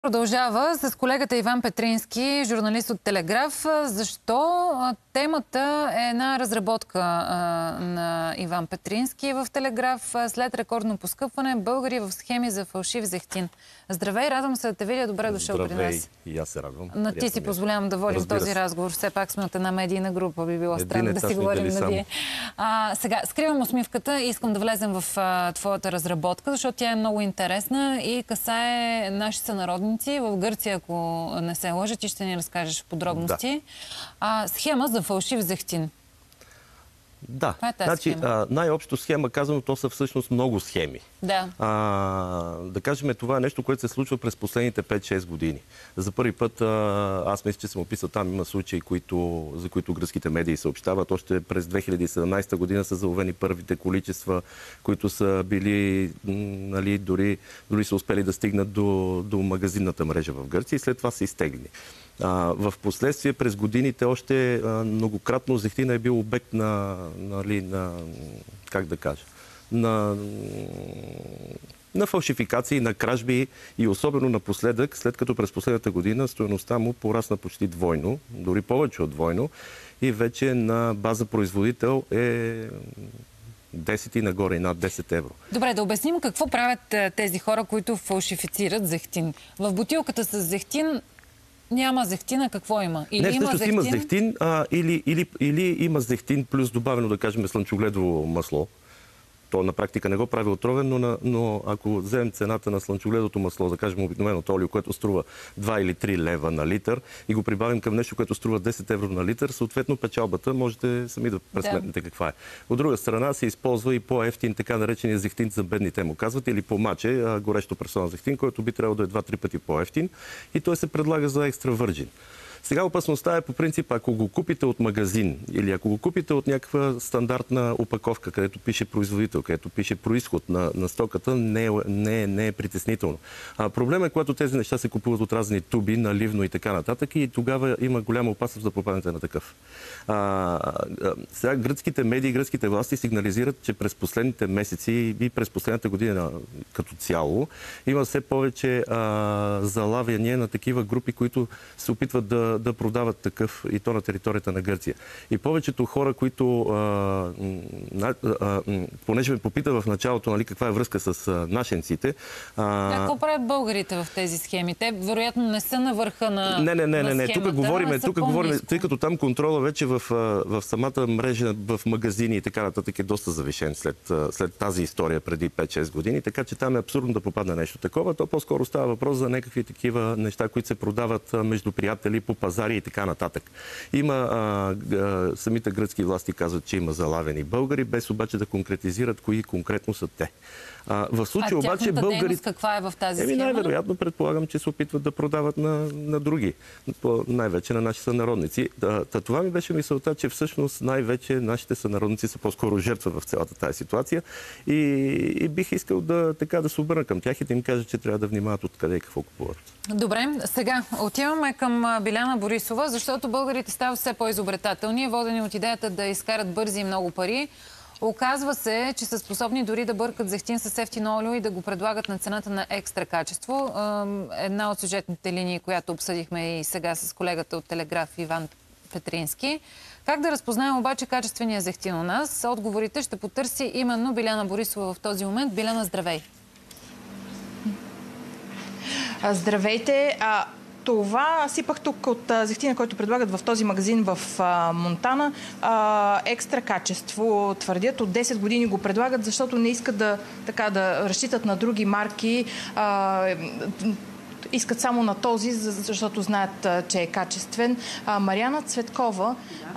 Продължава с колегата Иван Петрински, журналист от Телеграф. Защо темата е една разработка на Иван Петрински в Телеграф след рекордно поскъпване българи в схеми за фалшив зехтин. Здравей, радвам се да те видя. Добре дошъл при нас. Здравей, и аз се радвам. На ти си позволявам да водим този разговор. Все пак сме от една медийна група. Би било странно да си говорим на вие. Сега, скривам усмивката и искам да влезем в твоята разработка, защото тя е много интересна и касае наши сънародници в Гърция, ако не се лъжа, ти ще ни разкажеш в подробности. Да. Схема за фалшив зехтин. Да, значи най-общо схема, казано, то са всъщност много схеми. Да. Да кажем, това е нещо, което се случва през последните 5-6 години. За първи път, аз мисля, че съм описал, там има случаи, за които гръцките медии съобщават. Още през 2017 година са заловени първите количества, които са били, нали, дори са успели да стигнат до магазинната мрежа в Гърция и след това са изтеглени. В последствие през годините още многократно зехтина е бил обект на как да кажа, на фалшификации, на кражби и особено напоследък, след като през последната година стойността му порасна почти двойно, дори повече от двойно и вече на база производител е 10 и нагоре и над 10 евро. Добре, да обясним какво правят тези хора, които фалшифицират зехтин. В бутилката с зехтин няма зехтина, какво има? Или има зехтин? Има зехтин, или има зехтин плюс добавено, да кажем, слънчогледово масло. То на практика не го прави отровен, но ако вземем цената на слънчогледото масло, да кажем обикновеното олио, което струва 2 или 3 лева на литър, и го прибавим към нещо, което струва 10 евро на литър, съответно печалбата можете сами да пресметнете каква е. От друга страна се използва и по-евтин, така наречения зехтин за бедните му казват, или по-маче, горещо пресован зехтин, който би трябвало да е 2-3 пъти по-евтин и той се предлага за екстра върджин. Сега опасността е по принцип, ако го купите от магазин или ако го купите от някаква стандартна опаковка, където пише производител, където пише произход на стоката, не е притеснително. Проблемът е, когато тези неща се купуват от разни туби, наливно и така нататък, и тогава има голяма опасност да попаднете на такъв. Сега гръцките медии, гръцките власти сигнализират, че през последните месеци и през последната година като цяло има все повече залавяния на такива групи, които се опитват да продават такъв, и то на територията на Гърция. И повечето хора, които, понеже ме попита в началото, нали, каква е връзка с нашенците... Какво правят българите в тези схеми? Те, вероятно, не са на върха на Не. Тук говорим, тъй като там контрола вече в самата мрежа, в магазини и така нататък е доста завишен след тази история преди 5-6 години, така че там е абсурдно да попадне нещо такова. То по-скоро става въпрос за някакви такива неща, които се продават между приятели по пазари и така нататък. Самите гръцки власти казват, че има залавени българи, без обаче да конкретизират кои конкретно са те. В случая обаче българите... каква е в тази схема? Най-вероятно предполагам, че се опитват да продават на други. Най-вече на наши сънародници. Това ми беше мисълта, че всъщност най-вече нашите сънародници са по-скоро жертва в цялата тази ситуация и бих искал да се обърна към тях и да им кажа, че трябва да внимават откъде и какво купуват. Добре, сега отиваме към Биляна Борисова, защото българите стават все по-изобретателни, водени от идеята да изкарат бързи и много пари. Оказва се, че са способни дори да бъркат зехтин с евтино олио и да го предлагат на цената на екстра качество. Една от сюжетните линии, която обсъдихме и сега с колегата от Телеграф Иван Петрински. Как да разпознаем обаче качествения зехтин у нас? Отговорите ще потърси именно Биляна Борисова в този момент. Биляна, здравей! Здравейте! Това сипах тук от зехтина, който предлагат в този магазин в Монтана. Екстра качество, твърдят. От 10 години го предлагат, защото не искат да разчитат на други марки. Искат само на този, защото знаят, че е качествен. Мариана Цветкова,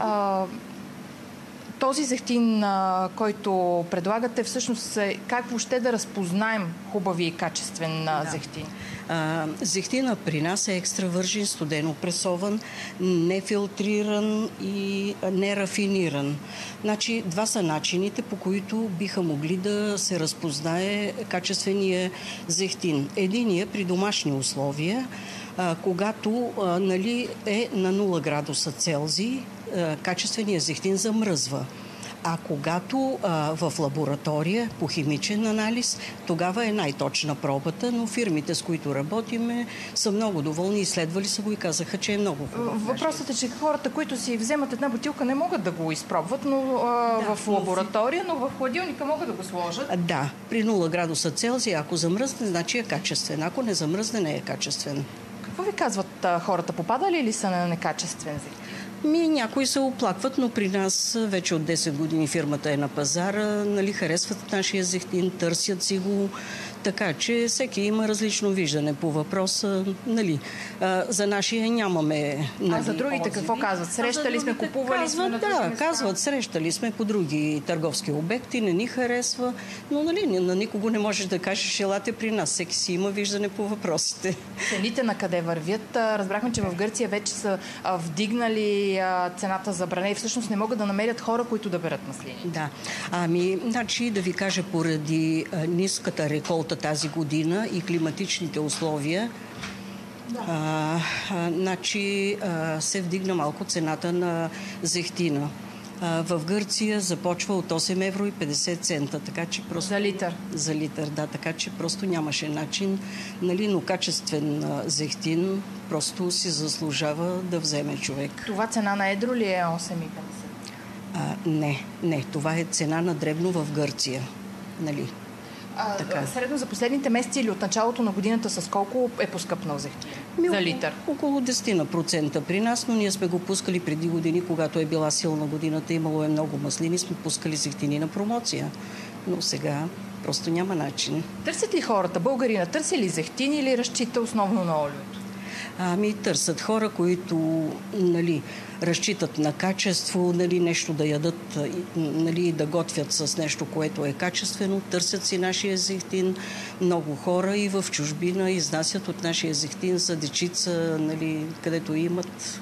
този зехтин, който предлагате, всъщност как въобще да разпознаем хубави и качествен зехтин? Зехтинът при нас е екстра вържин, студено пресован, нефилтриран и нерафиниран. Значи, два са начините, по които биха могли да се разпознае качествения зехтин. Единият при домашни условия, когато е на 0 градуса Целзий, качественият зехтин замръзва. А когато в лаборатория по химичен анализ, тогава е най-точна пробата, но фирмите, с които работиме, са много доволни, изследвали са го и казаха, че е много хубаво. Въпросът е, че хората, които си вземат една бутилка, не могат да го изпробват, но в лаборатория, но в хладилника могат да го сложат. Да, при 0 градуса Целзия, ако замръзне, значи е качествен. Ако не замръзне, не е качествен. Какво ви казват хората? Попадали ли са на некачествен зехтин? Някои се оплакват, но при нас вече от 10 години фирмата е на пазара, нали, харесват нашия зехтин, търсят си го, така че всеки има различно виждане по въпроса. Нали. За нашия нямаме. Нали, а за другите какво казват? Срещали сме, купували сме на други места? Казват, срещали сме по други търговски обекти, не ни харесва, но нали, на никого не можеш да кажеш, елате при нас. Всеки си има виждане по въпросите. Цените на къде вървят? Разбрахме, че в Гърция вече са вдигнали цената за бране и всъщност не могат да намерят хора, които да берат маслини. Да. Значи да ви кажа, поради ниската реколта тази година и климатичните условия, значи се вдигна малко цената на зехтина. В Гърция започва от 8 евро и 50 цента, така че просто... За литър? За литър, да, така че просто нямаше начин, нали, но качествен зехтин просто си заслужава да вземе човек. Това цена на едро ли е 8,50? Не, това е цена на дребно в Гърция, нали. Средно за последните месеци или от началото на годината с колко е поскъпнал зехтин за литър? Около 10% при нас, но ние сме го пускали преди години, когато е била силна годината, имало е много маслини, сме пускали зехтини на промоция. Но сега просто няма начин. Търсят ли хората, българина, търси ли зехтин или разчита основно на олиото? Търсят хора, които, нали, разчитат на качество, нали, нещо да ядат, нали, да готвят с нещо, което е качествено. Търсят си нашия зехтин. Много хора и в чужбина изнасят от нашия зехтин за дечица, нали, където имат.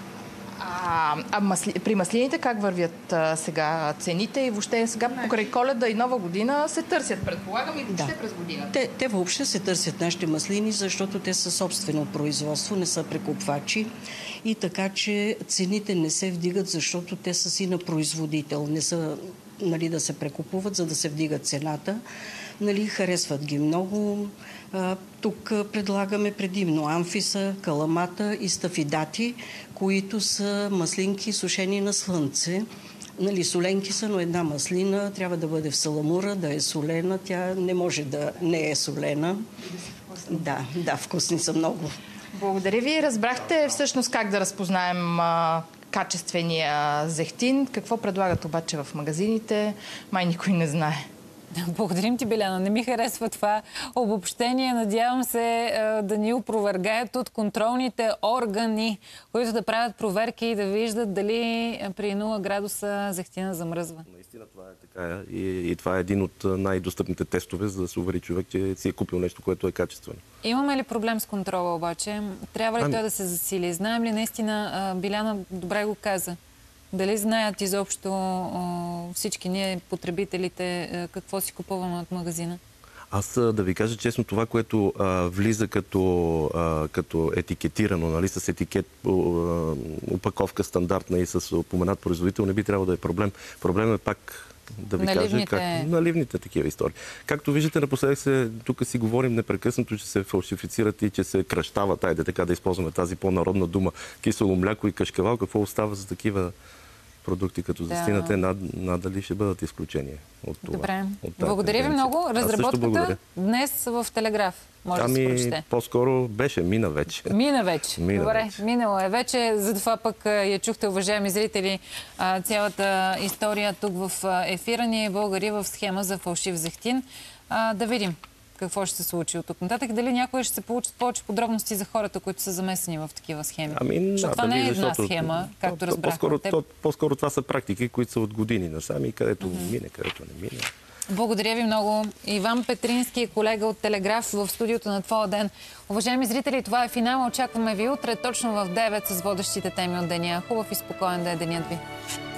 При маслините как вървят сега цените и въобще сега покрай Коледа и Нова година се търсят, предполагам, и въобще през годината? Те въобще се търсят нашите маслини, защото те са собствено производство, не са прекупвачи и така, че цените не се вдигат, защото те са си на производител. Не са, нали, да се прекупуват, за да се вдига цената. Нали, харесват ги много. Тук предлагаме предимно амфиса, каламата и стафидати, които са маслинки сушени на слънце. Нали, соленки са, но една маслина трябва да бъде в саламура, да е солена. Тя не може да не е солена. Да, вкусни са много. Благодаря ви. Разбрахте всъщност как да разпознаем качествения зехтин. Какво предлагат обаче в магазините? Май никой не знае. Благодарим ти, Биляна. Не ми харесва това обобщение. Надявам се да ни опровергаят от контролните органи, които да правят проверки и да виждат дали при 0 градуса зехтина замръзва. Наистина това е така. И това е един от най-достъпните тестове, за да се увери човек, че си е купил нещо, което е качествено. Имаме ли проблем с контрола обаче? Трябва ли той да се засили? Знаем ли наистина, Биляна добре го каза, дали знаят изобщо всички ние, потребителите, какво си купуваме от магазина? Аз да ви кажа честно, това, което влиза като етикетирано, нали, с етикет, опаковка стандартна и с упоменат производител, не би трябвало да е проблем. Проблем е пак да ви кажа наливните такива истории. Както виждате, напоследък тук си говорим непрекъснато, че се фалшифицират и че се кръщават, айде така да използваме тази по-народна дума, кисело мляко и кашкавал. Какво остава за такива продукти като зехтината, надали ще бъдат изключения от това. Добре. Благодаря ви много. Разработката днес в Телеграф може да се прочете. По-скоро мина вече. Мина вече. Добре, минало е вече. Затова пък я чухте, уважаеми зрители, цялата история тук в ефира ни. Българи в схема за фалшив зехтин. Да видим какво ще се случи от тук нататък. Дали някой ще се получат повече подробности за хората, които са замесени в такива схеми? Защото това не е една схема, както разбрахме. По-скоро това са практики, които са от години насами, където мине, където не мине. Благодаря ви много. Иван Петрински, колега от Телеграф в студиото на Твоя ден. Уважаеми зрители, това е финал. Очакваме ви утре точно в 9 с водещите теми от деня. Хубав и спокоен да е денят ви.